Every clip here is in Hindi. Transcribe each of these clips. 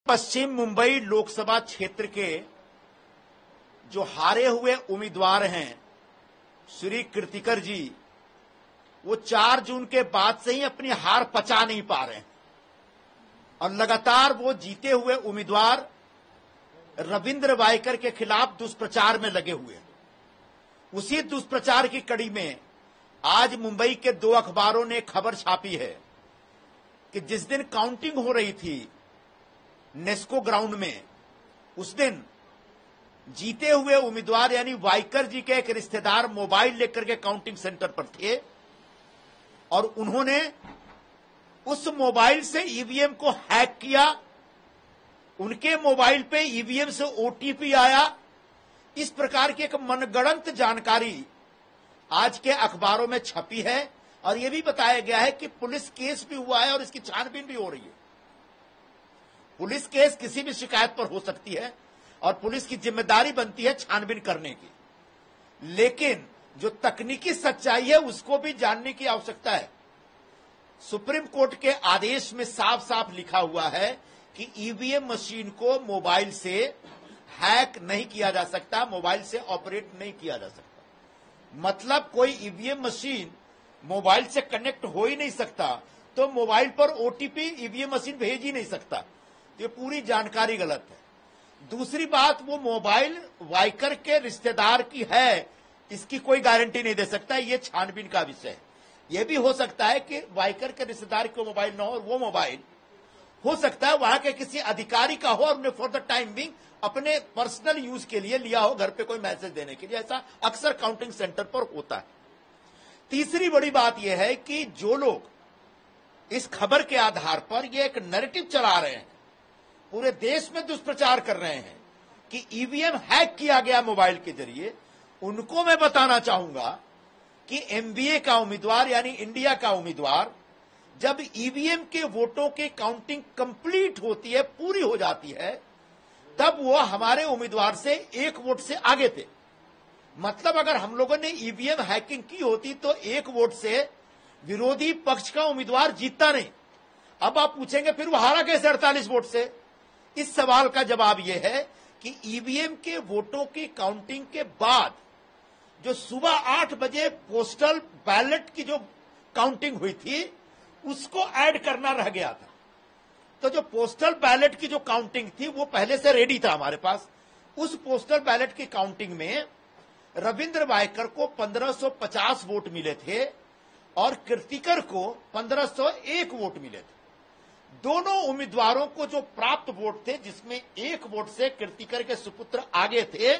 पश्चिम मुंबई लोकसभा क्षेत्र के जो हारे हुए उम्मीदवार हैं श्री कीर्तिकर जी, वो 4 जून के बाद से ही अपनी हार पचा नहीं पा रहे हैं और लगातार वो जीते हुए उम्मीदवार रविंद्र वायकर के खिलाफ दुष्प्रचार में लगे हुए हैं। उसी दुष्प्रचार की कड़ी में आज मुंबई के 2 अखबारों ने खबर छापी है कि जिस दिन काउंटिंग हो रही थी नेस्को ग्राउंड में, उस दिन जीते हुए उम्मीदवार यानी वायकर जी के एक रिश्तेदार मोबाइल लेकर के काउंटिंग सेंटर पर थे और उन्होंने उस मोबाइल से ईवीएम को हैक किया। उनके मोबाइल पे ईवीएम से ओटीपी आया। इस प्रकार की एक मनगढ़ंत जानकारी आज के अखबारों में छपी है और यह भी बताया गया है कि पुलिस केस भी हुआ है और इसकी छानबीन भी हो रही है। पुलिस केस किसी भी शिकायत पर हो सकती है और पुलिस की जिम्मेदारी बनती है छानबीन करने की, लेकिन जो तकनीकी सच्चाई है उसको भी जानने की आवश्यकता है। सुप्रीम कोर्ट के आदेश में साफ साफ लिखा हुआ है कि ईवीएम मशीन को मोबाइल से हैक नहीं किया जा सकता, मोबाइल से ऑपरेट नहीं किया जा सकता। मतलब कोई ईवीएम मशीन मोबाइल से कनेक्ट हो ही नहीं सकता तो मोबाइल पर ओटीपी ईवीएम मशीन भेज ही नहीं सकता। ये पूरी जानकारी गलत है। दूसरी बात, वो मोबाइल वायकर के रिश्तेदार की है, इसकी कोई गारंटी नहीं दे सकता। ये छानबीन का विषय है। यह भी हो सकता है कि वायकर के रिश्तेदार को मोबाइल न हो और वो मोबाइल हो सकता है वहां के किसी अधिकारी का हो और उन्हें फॉर द टाइम बिंग अपने पर्सनल यूज के लिए लिया हो, घर पे कोई मैसेज देने के लिए। ऐसा अक्सर काउंटिंग सेंटर पर होता है। तीसरी बड़ी बात यह है कि जो लोग इस खबर के आधार पर यह एक नैरेटिव चला रहे हैं, पूरे देश में दुष्प्रचार कर रहे हैं कि ईवीएम हैक किया गया मोबाइल के जरिए, उनको मैं बताना चाहूंगा कि एमबीए का उम्मीदवार यानी इंडिया का उम्मीदवार जब ईवीएम के वोटों की काउंटिंग कंप्लीट होती है, पूरी हो जाती है, तब वो हमारे उम्मीदवार से 1 वोट से आगे थे। मतलब अगर हम लोगों ने ईवीएम हैकिंग की होती तो 1 वोट से विरोधी पक्ष का उम्मीदवार जीतता नहीं। अब आप पूछेंगे फिर वो हारा कैसे 48 वोट से? इस सवाल का जवाब यह है कि ईवीएम के वोटों की काउंटिंग के बाद जो सुबह 8 बजे पोस्टल बैलेट की जो काउंटिंग हुई थी उसको ऐड करना रह गया था। तो जो पोस्टल बैलेट की जो काउंटिंग थी वो पहले से रेडी था हमारे पास। उस पोस्टल बैलेट की काउंटिंग में रविंद्र वायकर को 1550 वोट मिले थे और कीर्तिकर को 1501 वोट मिले थे। दोनों उम्मीदवारों को जो प्राप्त वोट थे, जिसमें 1 वोट से कीर्तिकर के सुपुत्र आगे थे,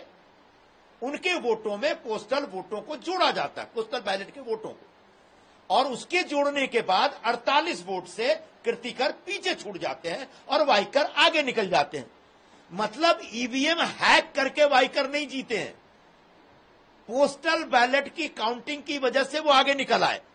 उनके वोटों में पोस्टल वोटों को जोड़ा जाता है, पोस्टल बैलेट के वोटों को, और उसके जोड़ने के बाद 48 वोट से कीर्तिकर पीछे छूट जाते हैं और वायकर आगे निकल जाते हैं। मतलब ईवीएम हैक करके वायकर नहीं जीते हैं, पोस्टल बैलेट की काउंटिंग की वजह से वो आगे निकल आए।